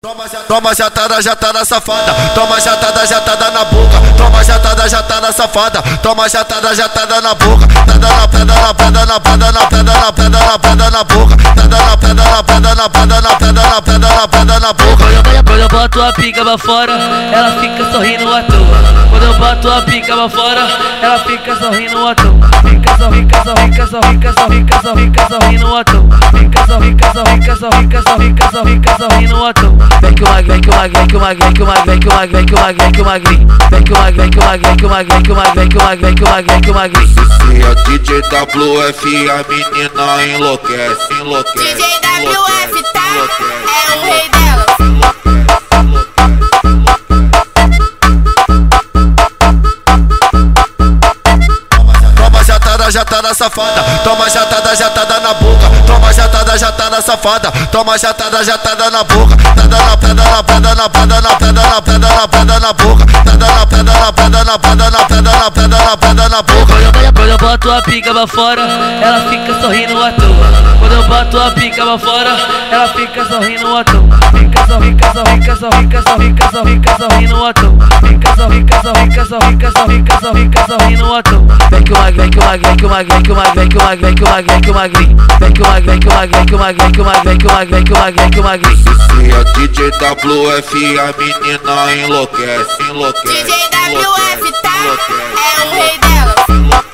Toma jatada safada. Toma jatada na boca. Toma jatada safada. Toma jatada na boca. Pedra na boca. Pedra na boca. Quando eu boto a pica pra fora, ela fica sorrindo à toa. Quando eu boto a pica pra fora, ela fica sorrindo à toa. Fica sorrindo à toa. Fica sorrindo à toa. Vem que o magrinho, vem que o magrinho. Se é DJ WF, a menina enlouquece. DJ WF, tá? É o rei dela. Jatada safada. Toma jatada na boca. Toma jatada safada. Toma jatada na boca. Pedra na boca. Pedra na boca. Quando eu boto a pica pra fora, ela fica sorrindo à toa. Quando eu boto a pica pra fora, ela fica sorrindo à toa. Fica sorrindo à toa. Fica sorrindo à toa. Vem que o magrinho, Se é DJ WF, a menina enlouquece. DJ WF, tá? É o rei dela.